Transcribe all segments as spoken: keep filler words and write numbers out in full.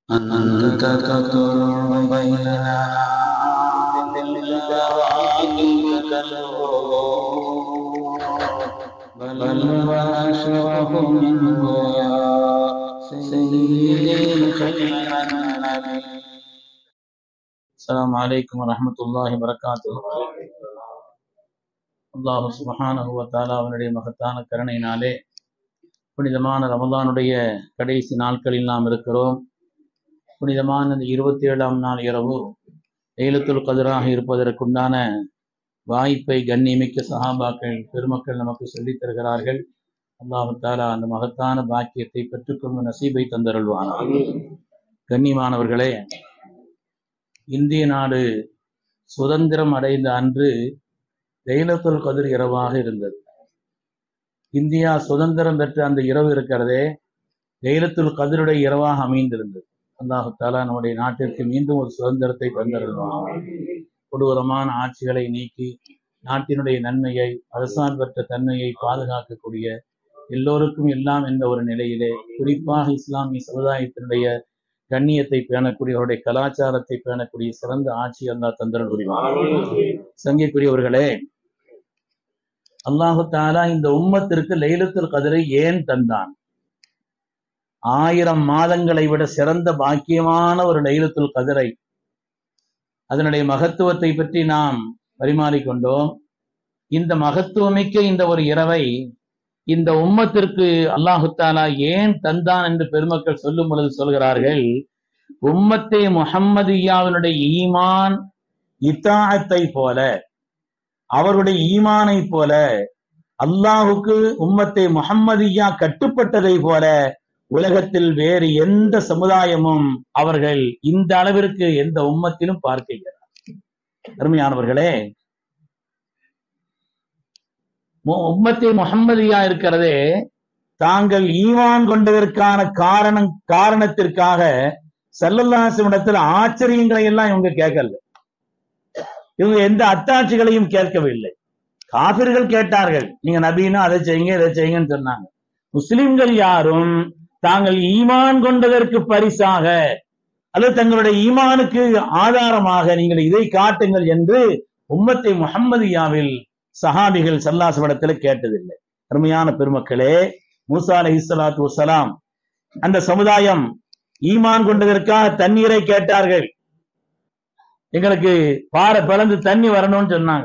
أنت تطر بيننا بالبراكين بل وأشرف منه يا سيدي خير النبي. السلام عليكم ورحمة الله وبركاته. அல்லாஹ் சுப்ஹானஹு வ தஆலா அவனுடைய மகத்தான கருணையினாலே புனிதமான ரமலானுடைய கடைசி நாட்களில் நாம் இருக்கிறோம். புனிதமான இந்த இருபத்தி ஏழாம் நாள் இரவு லைலத்துல் கத்ராக இருப்பதற்குண்டான வாய்ப்பை கண்ணியமிக்க சஹாபாக்கள் பெருமக்கள் நமக்கு சொல்லித் தருகிறார்கள். அல்லாஹ் தஆலா அந்த மகத்தான பாக்கியத்தை பெற்றுக்கொள்ளும் நசீபை தந்தருள்வானாக. கண்ணியமானவர்களே, இந்திய நாடு சுதந்திரம் அடைந்த அன்று லைலத்துல் கத்ர் இரவாக இருந்தது. இந்தியா சுதந்திரம் பெற்ற அந்த இரவு இருக்கிறதே லைலத்துல் கத்ருடைய இரவாக அமைந்திருந்தது. அல்லாஹ் தஆலா நம்முடைய நாட்டிற்கு மீண்டும் ஒரு சுதந்திரத்தை தந்தருள்வானாக. கொடூரமான ஆட்சிகளை நீக்கி நாட்டினுடைய நன்மையை அரசாங்கற்ற தன்மையை பாதுகாக்கக்கூடிய எல்லோருக்கும் எல்லாம் என்ற ஒரு நிலையிலே குறிப்பாக இஸ்லாமிய சமுதாயத்தினுடைய கண்ணியத்தை பேணக்கூடியவருடைய கலாச்சாரத்தை பேணக்கூடிய சிறந்த ஆட்சி அல்லாஹ் தந்தருள் புரிவார். சங்கைக்குரியவர்களே, அல்லாஹு தஆலா இந்த உம்மத்திற்கு லைலத்துல் கத்ரை ஏன் தந்தான்? ஆயிரம் மாதங்களை விட சிறந்த பாக்கியமான ஒரு லைலத்துல் கத்ரை, அதனுடைய மகத்துவத்தை பற்றி நாம் பரிமாறிக்கொண்டோம். இந்த மகத்துவமிக்க இந்த ஒரு இரவை இந்த உம்மத்திற்கு அல்லாஹு தஆலா ஏன் தந்தான் என்று பெருமக்கள் சொல்லும் பொழுது சொல்கிறார்கள், உம்மத்தே முஹம்மதியாவினுடைய ஈமான் இத்தாஅத்தை போல, அவருடைய ஈமானை போல அல்லாஹுக்கு உம்மத்தே முஹம்மதியா கட்டுப்பட்டதை போல உலகத்தில் வேறு எந்த சமுதாயமும் அவர்கள் இந்த அளவிற்கு எந்த உம்மத்திலும் பார்க்கிறார். அருமையானவர்களே, உம்மத்தே முஹம்மதியா இருக்கிறதே தாங்கள் ஈமான் கொண்டதற்கான காரணம் காரணத்திற்காக ஸல்லல்லாஹு அலைஹி வஸல்லம் இடத்துல ஆச்சரியங்களை எல்லாம் இவங்க கேட்கல, இவங்க எந்த அத்தாட்சிகளையும் கேட்கவில்லை. காபிர்கள் கேட்டார்கள், நீங்க நபினா அதை செய்யுங்க இதை செய்யுங்கன்னு சொன்னாங்க. முஸ்லிம்கள் யாரும் தாங்கள் ஈமான் கொண்டதற்கு பரிசாக அல்லது தங்களுடைய ஈமானுக்கு ஆதாரமாக நீங்கள் இதை காட்டுங்கள் என்று உம்மத்தை முஹம்மதியாவில் சஹாபிகள் ஸல்லல்லாஹு அலைஹி வஸல்லம் கேட்டதில்லை. அருமையான பெருமக்களே, மூசா அலைஹிஸ்ஸலாத்து வஸ்ஸலாம் அந்த சமுதாயம் ஈமான் கொண்டதற்காக தண்ணீரை கேட்டார்கள். எங்களுக்கு பாறை பிளந்து தண்ணி வரணும்னு சொன்னாங்க.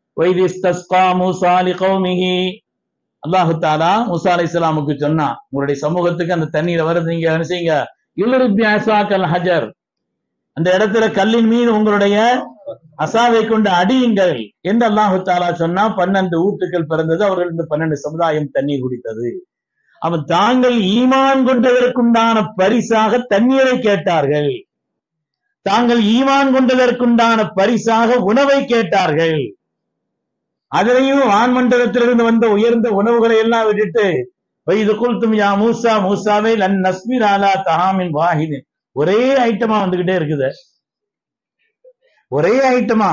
அல்லாஹு தஆலா மூசா அலைஹிஸ்ஸலாமுக்கு சொன்னா, உங்களுடைய சமூகத்துக்கு அந்த தண்ணீரை வருது, நீங்க என்ன செய்யுங்க, இல்ரிப் அஸாக்கல் ஹஜர், அந்த இடத்துல கல்லின் மீது உங்களுடைய அசாவை கொண்டு அடியுங்கள் என்று அல்லாஹு தஆலா சொன்னா. பன்னெண்டு ஊட்டுக்கள் பிறந்தது, அவர்கள் பன்னெண்டு சமுதாயம் தண்ணீர் குடித்தது. அவன் தாங்கள் ஈமான் கொண்டதற்குண்டான பரிசாக தண்ணீரை கேட்டார்கள், தாங்கள் ஈமான் கொண்டதற்குண்டான பரிசாக உணவை கேட்டார்கள். அதிலையும் வான்மண்டலத்திலிருந்து வந்த உயர்ந்த உணவுகளை எல்லாம் விட்டுட்டு வைது குல்தும் யா மூசா, மூசாவே லன் நஸ்பிர் அலா தஹாமின் வாஹிதின், ஒரே ஐட்டமா வந்துகிட்டே இருக்குது, ஒரே ஐட்டமா.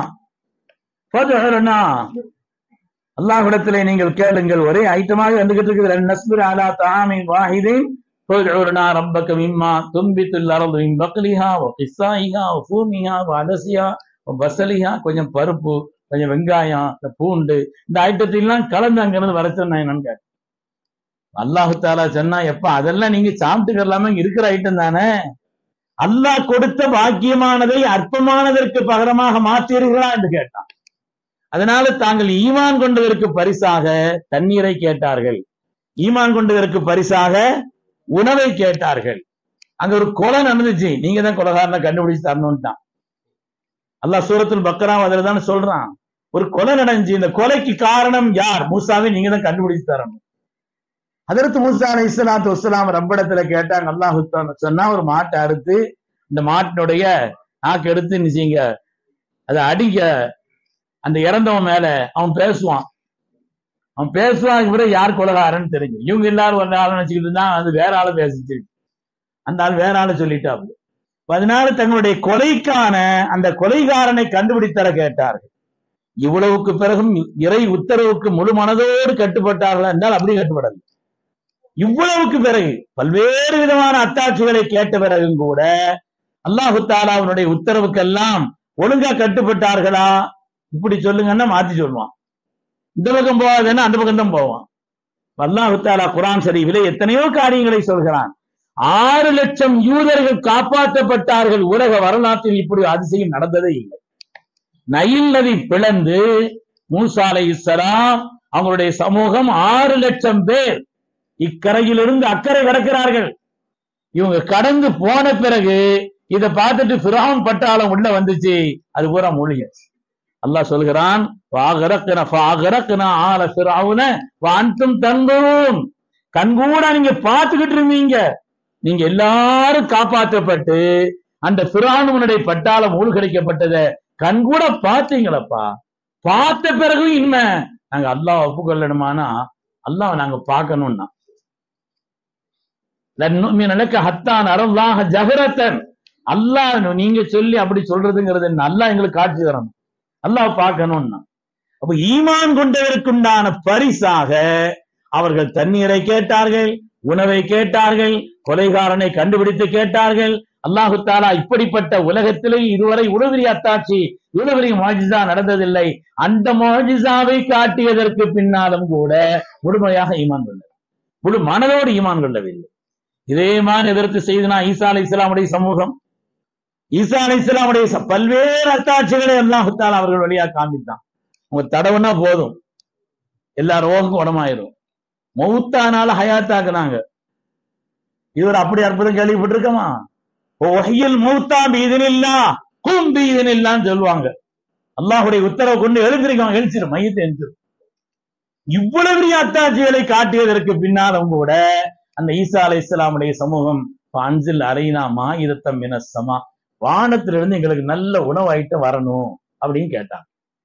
அல்லாஹ்விடத்திலே நீங்கள் கேளுங்கள், ஒரே ஐட்டமாக வந்துகிட்டு இருக்குது. லன் நஸ்பிர் அலா தஹாமின் வாஹிதின் ஃபதுஉனா ரப்பக மிம்மா துன்பித்துல் அர்து மின் பக்லிஹா வ கிஸ்ஸாயிஹா வ ஃபூமிஹா வ அதஸிஹா வ பஸலிஹா, கொஞ்சம் பருப்பு, கொஞ்சம் வெங்காயம், இந்த பூண்டு, இந்த ஐட்டத்தையெல்லாம் கலந்து அங்கிருந்து வர சொன்னா என்னன்னு கேட்டேன். அல்லாஹு தஆலா சொன்னா, எப்ப அதெல்லாம் நீங்க சாப்பிட்டுக்கலாம, இருக்கிற ஐட்டம் தானே, அல்லாஹ் கொடுத்த பாக்கியமானதை அற்பமானதற்கு பகரமாக மாற்றீர்களா என்று கேட்டான். அதனால தாங்கள் ஈமான் கொண்டதற்கு பரிசாக தண்ணீரை கேட்டார்கள், ஈமான் கொண்டதற்கு பரிசாக உணவை கேட்டார்கள். அங்க ஒரு கொலை நடந்துச்சு, நீங்க தான் கொலைகாரனை கண்டுபிடிச்சு தரணும்ட்டான். அல்லாஹ் சூரத்துல் பக்ரா அதுல தானே சொல்றான், ஒரு கொலை நடந்துச்சு, இந்த கொலைக்கு காரணம் யார்? மூசாவை நீங்க தான் கண்டுபிடிச்சு தரணும். ஹஜ்ரத் மூசா அலைஹிஸ்ஸலாத்து வஸ்ஸலாம் ரப்பிடத்துல கேட்டாங்க. அல்லாஹ் சொன்னா, ஒரு மாட்டை அறுத்து இந்த மாட்டினுடைய நாக்கு எடுத்து நிச்சயங்க அதை அடிக்க, அந்த இறந்தவன் மேல அவன் பேசுவான், அவன் பேசுவான் விட யார் கொலைகாரன்னு தெரிஞ்சு. இவங்க எல்லாரும் ஒரு ஆள் நினைச்சுக்கிட்டு இருந்தா அது வேற ஆளை பேசிச்சு, அந்த ஆள் வேற ஆளை சொல்லிட்டாங்க. அதனால தங்களுடைய கொலைக்கான அந்த கொலைகாரனை கண்டுபிடித்தர கேட்டார்கள். இவ்வளவுக்கு பிறகும் இறை உத்தரவுக்கு முழு மனதோடு கட்டுப்பட்டார்கள் என்றால் அப்படி கட்டுப்படல. இவ்வளவுக்கு பிறகு பல்வேறு விதமான அத்தாட்சிகளை கேட்ட பிறகும் கூட அல்லாஹு தஆலா அவனுடைய உத்தரவுக்கெல்லாம் ஒழுங்கா கட்டுப்பட்டார்களா? இப்படி சொல்லுங்கன்னா மாத்தி சொல்லுவான். இந்த பக்கம் போகாதுன்னா அந்த பக்கம் தான் போவான். அல்லாஹு தஆலா குர்ஆன் ஷரீஃபிலே எத்தனையோ காரியங்களை சொல்கிறான். ஆறு லட்சம் யூதர்கள் காப்பாற்றப்பட்டார்கள். உலக வரலாற்றில் இப்படி அதிசயம் நடந்ததே இல்லை. நைல் நதி பிளந்து மூசா அலைஹிஸ்ஸலாம் அவங்களுடைய சமூகம் ஆறு லட்சம் பேர் இக்கரையிலிருந்து அக்கறை கடக்கிறார்கள். இவங்க கடந்து போன பிறகு இதை பார்த்துட்டு ஃபிரௌன் பட்டாளம் உள்ள வந்துச்சு. அது பூரா மூழ்கியாச்சு. அல்லாஹ் சொல்கிறான், வாகரக்னா ஃபாகரக்னா ஆல ஃபிரௌன வஅன்தும் தன்துரூன். கண்கூட நீங்க பார்த்துக்கிட்டு இருந்தீங்க. நீங்க எல்லாரும் காப்பாற்றப்பட்டு அந்த ஃபிரௌனுடைய பட்டாளம் மூழ்கடிக்கப்பட்டதை கண்கூட பார்த்தீங்களப்பா. பார்த்த பிறகு இனிமே நாங்க அல்லாஹ் ஒப்புக்கொள்ளணுமானா அல்லாஹ் நாங்க பார்க்கணும்னா அல்லாஹ் நீங்க சொல்லி அப்படி சொல்றதுங்கிறது என்ன? அல்லாஹ் எங்களுக்கு காட்சி தரணும். அல்லாஹ் பார்க்கணும்னா அப்ப ஈமான் கொண்டதற்குண்டான பரிசாக அவர்கள் தண்ணீரை கேட்டார்கள், உணவை கேட்டார்கள், கொலைகாரனை கண்டுபிடித்து கேட்டார்கள். அல்லாஹு தஆலா இப்படிப்பட்ட உலகத்திலே இதுவரை இவ்வளவு பெரிய அத்தாட்சி, இவ்வளவு பெரிய முஅஜிஸா நடந்ததில்லை. அந்த முஅஜிஸாவை காட்டியதற்கு பின்னாலும் கூட முழுமையாக ஈமான் கொண்டது, முழு மனதோடு ஈமான் கொள்ளவில்லை. இதே மாதிரி எதிர்த்து செய்தனா ஈசா அலைஹிஸ்ஸலாமுடைய சமூகம், ஈசா அலைஹிஸ்ஸலாமுடைய பல்வேறு அத்தாட்சிகளை அல்லாஹு தஆலா அவர்கள் வழியா காண்பித்தான். உங்க தடவுனா போதும், எல்லா ரோகம் குணமாயிரும். மௌத்தானால ஹயாத்தாக்குனாங்க. இவர் அப்படி அற்புதம் கேள்விப்பட்டிருக்கமா? ஒஹியல் மௌத்தா பீதினில்லாஹ் கும் பீதினில்லாஹ்னு சொல்லுவாங்க. அல்லாஹ்வுடைய உத்தரவு கொண்டு எழுந்திருக்காங்க, எழுச்சிரும், மையத்தை எழுச்சிரும். இவ்வளவு பெரிய அத்தாட்சிகளை காட்டியதற்கு பின்னாலும் கூட அந்த ஈசா அலைஹிஸ்ஸலாமுடைய சமூகம் அன்சில் அலைனா மாஇதத்தம் மினஸ் ஸமா, வானத்திலிருந்து எங்களுக்கு நல்ல உணவாயிட்டு வரணும் அப்படின்னு கேட்டாங்க.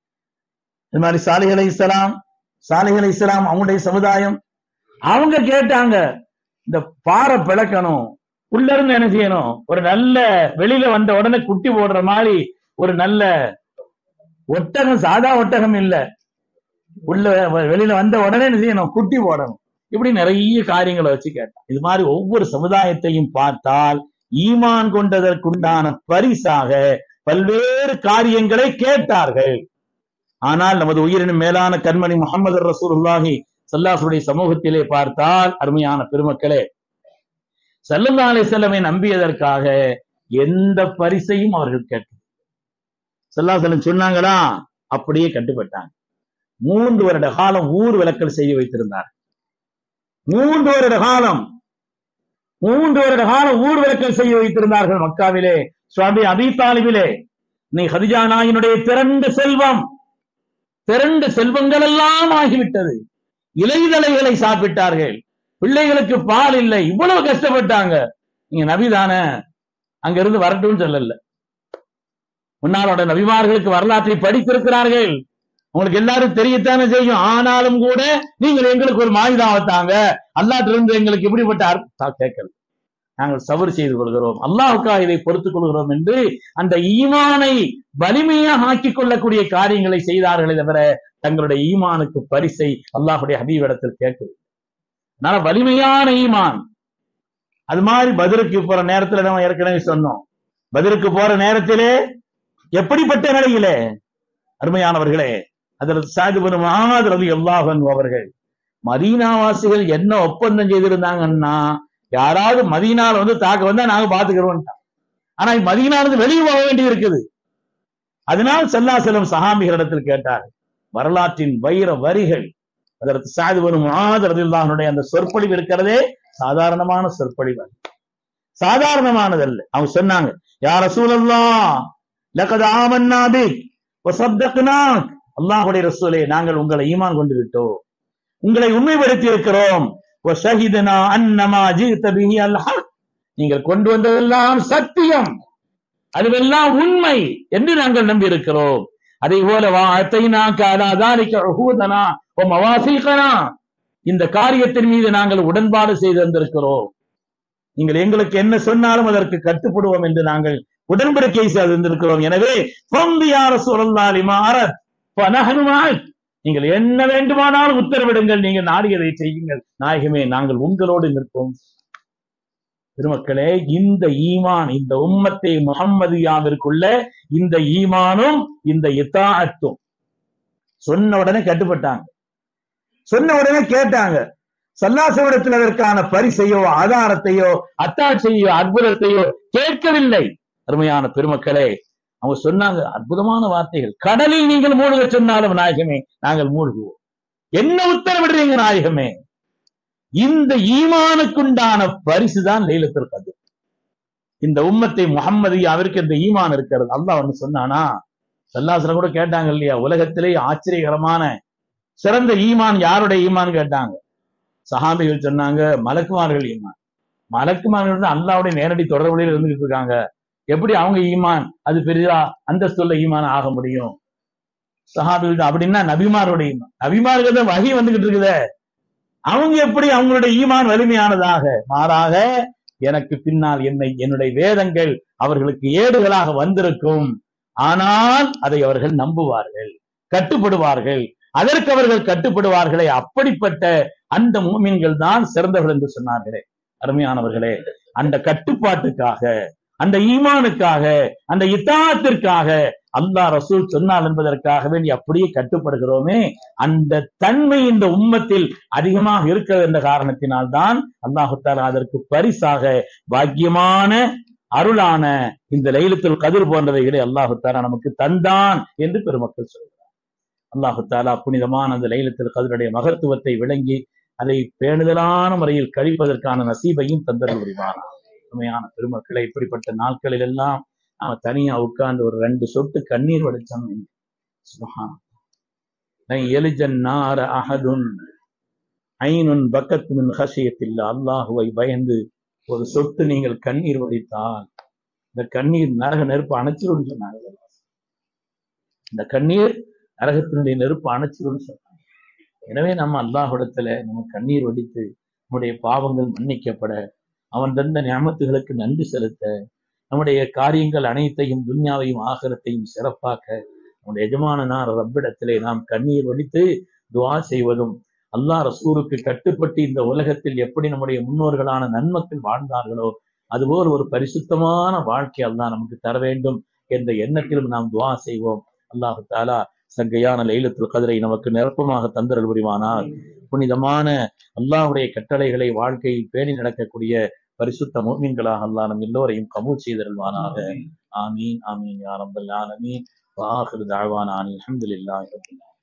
இது மாதிரி சாலிஹ் அலைஹிஸ்ஸலாம் சாலிஹ் அலைஹிஸ்ஸலாம் அவங்களுடைய சமுதாயம் அவங்க கேட்டாங்க, இந்த பாறை பிளக்கணும், உள்ள இருந்து என்ன செய்யணும், ஒரு நல்ல வெளியில வந்த உடனே குட்டி போடுற மாதிரி ஒரு நல்ல ஒட்டகம், சாதா ஒட்டகம் இல்ல, உள்ள வெளியில வந்த உடனே என்ன செய்யணும், குட்டி போடணும். இப்படி நிறைய காரியங்களை வச்சு கேட்டான். இது மாதிரி ஒவ்வொரு சமுதாயத்தையும் பார்த்தால் ஈமான் கொண்டதற்குண்டான பரிசாக பல்வேறு காரியங்களை கேட்டார்கள். ஆனால் நமது உயிரினும் மேலான கண்மணி முஹம்மது ரசூலுல்லாஹி ஸல்லல்லாஹு அலைஹி சமூகத்திலே பார்த்தால் அருமையான பெருமக்களே, ஸல்லல்லாஹு அலைஹி வஸல்லமை நம்பியதற்காக எந்த பரிசையும் அவர்கள் கேட்டார்கள். ஸல்லல்லாஹு அலைஹி வஸல்லம் சொன்னாங்களா, அப்படியே கட்டுப்பட்டாங்க. மூன்று வருட காலம் ஊர் விளக்கல் செய்து வைத்திருந்தார். மூன்று வருட காலம் மூன்று வருட காலம் ஊர் விளக்கல் செய்ய வைத்திருந்தார்கள் மக்காவிலே, சுவாபி அபீ தாலிபிலே. நீ ஹதிஜா நாயினுடைய திரண்ட செல்வம், திரண்ட செல்வங்கள் எல்லாம் ஆகிவிட்டது. இலைதலைகளை சாப்பிட்டார்கள், பிள்ளைகளுக்கு பால் இல்லை, இவ்வளவு கஷ்டப்பட்டாங்க. நீங்க நபிதானே, அங்க இருந்து வரட்டும் சொல்லல. முன்னாளோட நபிமார்களுக்கு வரலாற்றை படித்திருக்கிறார்கள், உங்களுக்கு எல்லாரும் தெரியத்தானே செய்யும். ஆனாலும் கூட நீங்கள் எங்களுக்கு ஒரு மாயுதாவத்தாங்க, அல்லாஹ்ட்ட இருந்து எங்களுக்கு இப்படிப்பட்ட அர்த்தம் கேட்கல, நாங்கள் சபர் செய்து கொள்கிறோம், அல்லாஹ்வுக்காக இதை பொறுத்துக் கொள்கிறோம் என்று அந்த ஈமானை வலிமையாக ஆக்கிக் கொள்ளக்கூடிய காரியங்களை செய்தார்களே தவிர தங்களுடைய ஈமானுக்கு பரிசை அல்லாஹ்வுடைய ஹபீபிடத்தில் கேட்கவில்லை. அதனால வலிமையான ஈமான். அது மாதிரி பத்ருக்கு போற நேரத்துல நம்ம ஏற்கனவே சொன்னோம், பத்ருக்கு போற நேரத்திலே எப்படிப்பட்ட நிலையிலே அருமையானவர்களே, அதில் ஸஅத் இப்னு முஆத் ரலியல்லாஹு அன்ஹு அவர்கள் மதீனாவாசிகள் என்ன ஒப்பந்தம் செய்திருந்தாங்கன்னா, யாராவது மதீனால வந்து தாக்க வந்தா நாங்க பாத்துக்கிறோம். ஆனா மதீனால இருந்து வெளியே போக வேண்டி இருக்குது. அதனால் ஸல்லல்லாஹு அலைஹி வஸல்லம் சஹாபிகளிடத்தில் கேட்டார். வரலாற்றின் வைர வரிகள் அதற்கு ஸஅத் இப்னு முஆத் ரலியல்லாஹு அன்ஹுடைய அந்த சொற்பொழிவு இருக்கிறதே சாதாரணமான சொற்பொழிவு, சாதாரணமானதல்ல. அவங்க சொன்னாங்க, யா ரசூலல்லாஹ் லகத் ஆமன்னா பிக் வ ஸத்தக்னாக், அல்லாஹ்வுடைய ரசூலே நாங்கள் உங்களை ஈமான் கொண்டு விட்டோம், உங்களை உண்மைப்படுத்தி இருக்கிறோம். வ ஷஹிதனா அன்னமா ஜித பிஹி அல் ஹக், நீங்கள் கொண்டு வந்ததெல்லாம் சத்தியம், அதுவெல்லாம் உண்மை என்று நாங்கள் நம்பி இருக்கிறோம். அதே போல வா அத்தைனாக அலா ذلك உஹூதனா வ மவாசிகனா, இந்த காரியத்தின் மீது நாங்கள் உடன்பாடு செய்து வந்திருக்கிறோம், நீங்கள் எங்களுக்கு என்ன சொன்னாலும் அதற்கு கட்டுப்படுவோம் என்று நாங்கள் உடன்படிக்கை செய்திருக்கிறோம். எனவே ஃபம்தி யா ரசூலல்லாஹ் லிமா அரத் ஃபநஹனு மஅக், நீங்கள் என்ன வேண்டுமானாலும் உத்தரவிடுங்கள், நீங்கள் நாடியதை செய்யுங்கள், நாயகமே நாங்கள் உங்களோடு நிற்போம். பெருமக்களே, இந்த ஈமான், இந்த உம்மத்தை முஹம்மதியாவிற்குள்ள இந்த ஈமானும் இந்த இத்தாஅத்தும் சொன்ன உடனே கட்டுப்பட்டாங்க, சொன்ன உடனே கேட்டாங்க. ஸல்லல்லாஹு அதற்கான பரிசையோ ஆதாரத்தையோ அத்தாட்சியோ அற்புதத்தையோ கேட்கவில்லை. அருமையான பெருமக்களே, அவங்க சொன்னாங்க அற்புதமான வார்த்தைகள். கடலில் நீங்கள் மூழ்க சொன்னாலும் நாயகமே நாங்கள் மூழ்குவோம். என்ன உத்தரவிடுறீங்க நாயகமே? இந்த ஈமானுக்குண்டான பரிசுதான் லைலத்துல் கத்ர். இந்த உம்மத்தை முஹம்மதியாவிற்கு இந்த ஈமான் இருக்கிறது. அல்லாஹ் வந்து சொன்னானா? ஸல்லல்லாஹு கூட கேட்டாங்க இல்லையா, உலகத்திலே ஆச்சரியகரமான சிறந்த ஈமான் யாருடைய ஈமான் கேட்டாங்க. சஹாபிகள் சொன்னாங்க மலக்குமார்கள் ஈமான். மலக்குமார்கள் அல்லாஹ்வுடைய நேரடி தொடர்புகளில் இருந்துகிட்டு இருக்காங்க, எப்படி அவங்க ஈமான் அது பெரிதா அந்தஸ்துள்ள ஈமான் ஆக முடியும்? சஹாபிகள் அப்படின்னா நபிமாருடைய ஈமான், நபிமார்கள் தான் வஹி வந்துகிட்டு இருக்குதே, அவங்க எப்படி அவங்களுடைய ஈமான் வலிமையானதாக? மாறாக எனக்கு பின்னால் என்னை என்னுடைய வேதங்கள் அவர்களுக்கு ஏடுகளாக வந்திருக்கும், ஆனால் அதை அவர்கள் நம்புவார்கள், கட்டுப்படுவார்கள், அதற்கு அவர்கள் கட்டுப்படுவார்களே, அப்படிப்பட்ட அந்த மூமின்கள் தான் சிறந்தவர்கள் என்று சொன்னார்களே. அருமையானவர்களே, அந்த கட்டுப்பாட்டுக்காக, அந்த ஈமானுக்காக, அந்த இத்தாஅத்திற்காக அல்லாஹ் ரசூல் சொன்னார் என்பதற்காக வேண்டி அப்படியே கட்டுப்படுகிறோமே, அந்த தன்மை இந்த உம்மத்தில் அதிகமாக இருக்கிறது என்ற காரணத்தினால் தான் அல்லாஹு தஆலா அதற்கு பரிசாக பாக்கியமான அருளான இந்த லைலத்துல் கத்ர் போன்றவைகளை அல்லாஹு தஆலா நமக்கு தந்தான் என்று பெருமக்கள் சொல்கிறார். அல்லாஹு தஆலா புனிதமான அந்த லைலத்துல் கத்ருடைய மகத்துவத்தை விளங்கி அதை பேணுதலான முறையில் கழிப்பதற்கான நசீபையும் தந்தருள் புரிவானார். உண்மையான பெருமக்களை, இப்படிப்பட்ட நாட்களில் எல்லாம் நாம தனியா உட்கார்ந்து ஒரு ரெண்டு சொட்டு கண்ணீர் வடிச்சோம். சுப்ஹானல்லாஹ், எலிஜன்னார அஹதுன் ஐனுன் பக்கத் மின் ஹஷியத்தில்லா, அல்லாஹுவை பயந்து ஒரு சொட்டு நீங்கள் கண்ணீர் வடித்தால் இந்த கண்ணீர் நரக நெருப்பு அணைச்சிரும் சொன்னாங்க. இந்த கண்ணீர் நரகத்தினுடைய நெருப்பு அணைச்சிரும் சொன்னாங்க. எனவே நம்ம அல்லாஹ்விடத்துல நம்ம கண்ணீர் வடித்து நம்முடைய பாவங்கள் மன்னிக்கப்பட, அவன் தந்த நியமத்துகளுக்கு நன்றி செலுத்த, நம்முடைய காரியங்கள் அனைத்தையும் துன்யாவையும் ஆகிரத்தையும் சிறப்பாக்க நம்முடைய எஜமானனார் ரப்பிடத்திலே நாம் கண்ணீர் வடித்து துஆ செய்வதும், அல்லாஹ் ரசூலுக்கு கட்டுப்பட்டு இந்த உலகத்தில் எப்படி நம்முடைய முன்னோர்களான நன்மக்கள் வாழ்ந்தார்களோ அதுபோல் ஒரு பரிசுத்தமான வாழ்க்கை அல்லாஹ் நமக்கு தர வேண்டும் என்ற எண்ணத்திலும் நாம் துஆ செய்வோம். அல்லாஹு தஆலா சங்கையான லைலத்துல் கத்ரை நமக்கு நிரப்பமாக தந்தருள் புரிவானார். புனிதமான அல்லாஹ்வுடைய கட்டளைகளை வாழ்க்கையில் பேணி நடக்கக்கூடிய பரிசுத்த முஃமின்களாக அல்லாஹ் நம் எல்லோரையும் கபூல் செய்தருள்வானாக. ஆமீன் ஆமீன் யா ரப்பல் ஆலமீன். வ ஆகிரு தஅவானா அல்ஹம்துலில்லாஹி ரப்பில் ஆலமீன்.